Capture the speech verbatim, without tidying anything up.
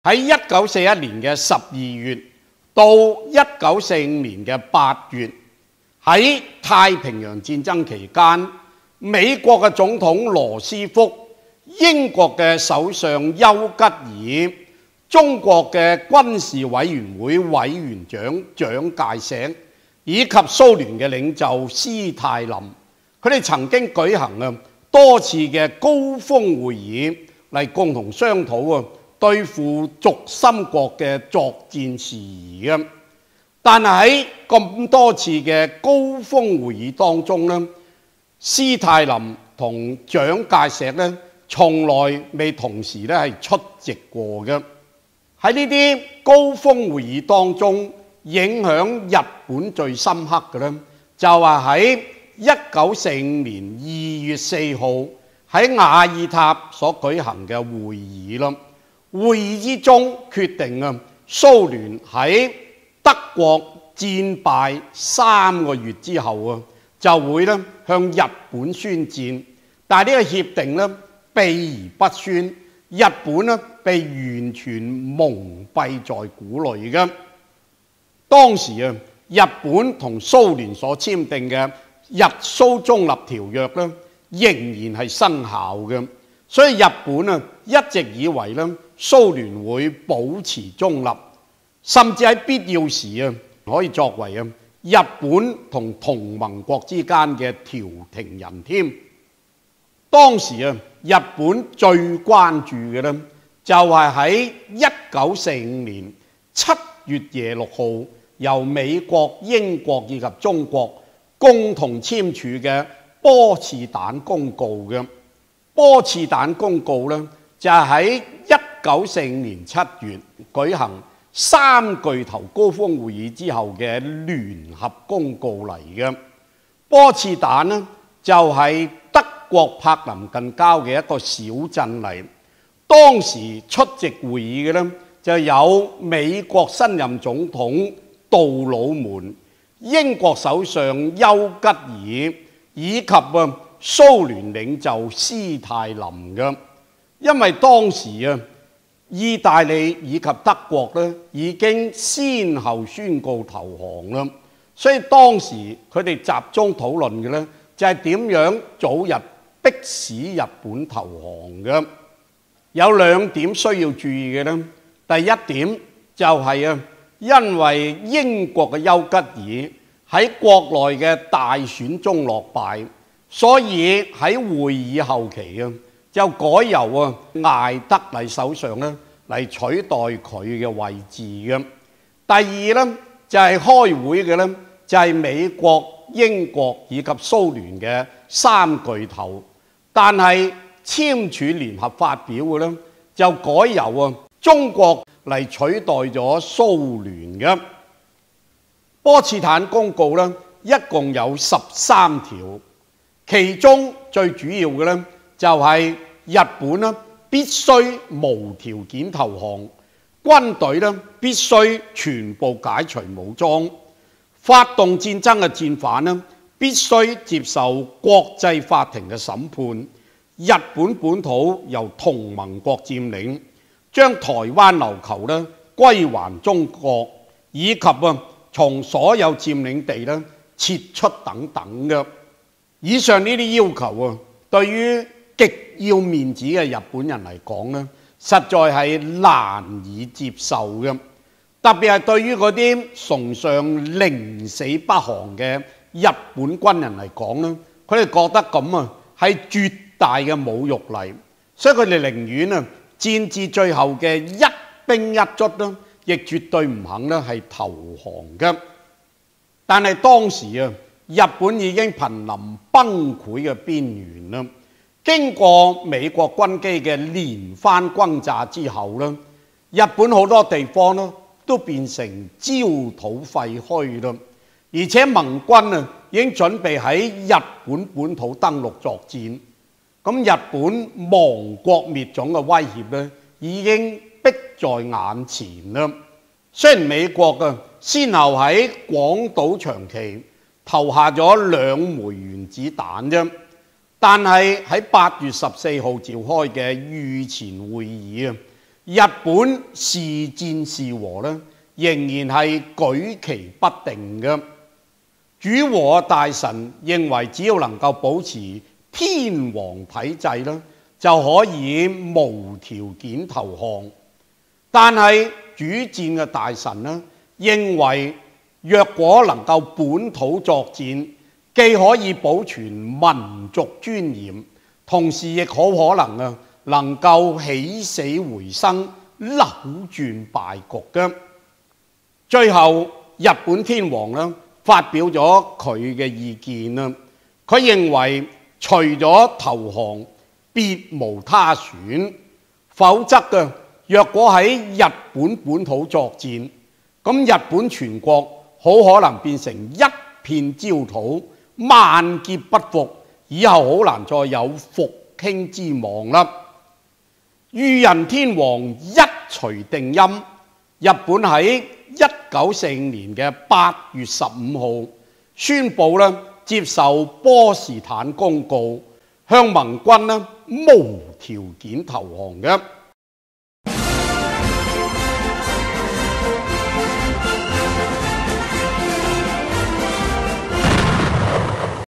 喺一九四一年嘅十二月到一九四五年嘅八月，喺太平洋戰爭期間，美國嘅總統羅斯福、英國嘅首相丘吉爾、中國嘅軍事委員會委員長蔣介石以及蘇聯嘅領袖斯泰林，佢哋曾經舉行啊多次嘅高峰會議嚟共同商討啊對付軸心國嘅作戰事宜嘅。但係喺咁多次嘅高峰會議當中咧，斯泰林同蔣介石咧從來未同時咧係出席過嘅。喺呢啲高峰會議當中，影響日本最深刻嘅咧，就係喺一九四五年二月四號喺雅爾塔所舉行嘅會議啦。會議之中決定啊，蘇聯喺德國戰敗三個月之後啊，就會咧向日本宣戰。但係呢個協定咧秘而不宣，日本咧被完全蒙蔽在鼓裏嘅。當時啊，日本同蘇聯所簽訂嘅日蘇中立條約咧，仍然係生效嘅。所以日本啊一直以為咧蘇聯會保持中立，甚至喺必要時啊可以作為啊日本同同盟國之間嘅調停人添。當時啊日本最關注嘅咧就係喺一九四五年七月廿六號由美國、英國以及中國共同簽署嘅波茨坦公告嘅。波茨坦公告咧就係喺一九四五年七月舉行三巨頭高峰會議之後嘅聯合公告嚟嘅。波茨坦呢就係德國柏林近郊嘅一個小鎮嚟。當時出席會議嘅呢就有美國新任總統杜魯門、英國首相丘吉爾以及啊蘇聯領袖斯泰林嘅。因為當時啊意大利以及德國咧已經先後宣告投降啦，所以當時佢哋集中討論嘅咧就係點樣早日迫使日本投降嘅。有兩點需要注意嘅咧，第一點就係啊，因為英國嘅丘吉爾喺國內嘅大選中落敗，所以喺會議後期啊，就改由啊艾德禮首相咧嚟取代佢嘅位置嘅。第二咧就係開會嘅咧就係美國、英國以及蘇聯嘅三巨頭，但係簽署聯合發表嘅咧就改由啊中國嚟取代咗蘇聯嘅。波茨坦公告咧一共有十三條，其中最主要嘅咧就係日本咧必須無條件投降，軍隊咧必須全部解除武裝，發動戰爭嘅戰犯咧必須接受國際法庭嘅審判，日本本土由同盟國佔領，將台灣琉球咧歸還中國，以及啊從所有佔領地咧撤出等等嘅。以上呢啲要求啊，對於極要面子嘅日本人嚟講咧，實在係難以接受嘅。特別係對於嗰啲崇尚寧死不降嘅日本軍人嚟講咧，佢哋覺得咁啊係絕大嘅侮辱嚟，所以佢哋寧願啊戰至最後嘅一兵一卒啦，亦絕對唔肯咧係投降嘅。但係當時啊，日本已經瀕臨崩潰嘅邊緣啦。經過美國軍機嘅連番轟炸之後咧，日本好多地方咧都變成焦土廢墟啦，而且盟軍啊已經準備喺日本本土登陸作戰。咁日本亡國滅種嘅威脅咧已經迫在眼前啦。雖然美國啊先後喺廣島、長崎投下咗兩枚原子彈啫。但係喺八月十四號召開嘅御前會議啊， 日本是戰是和呢，仍然係舉棋不定嘅。主和大臣認為，只要能夠保持天皇體制呢，就可以無條件投降。但係主戰嘅大臣呢，認為若果能夠本土作戰，既可以保存民族尊嚴，同時亦好可能啊能夠起死回生，扭轉敗局嘅。最後日本天皇呢發表咗佢嘅意見啦，佢認為除咗投降，別無他選，否則嘅若果喺日本本土作戰，咁日本全國好可能變成一片焦土，萬劫不復，以後好難再有復興之望啦。裕仁天皇一錘定音，日本喺一九四五年嘅八月十五號宣布咧接受波士坦公告，向盟軍咧無條件投降嘅。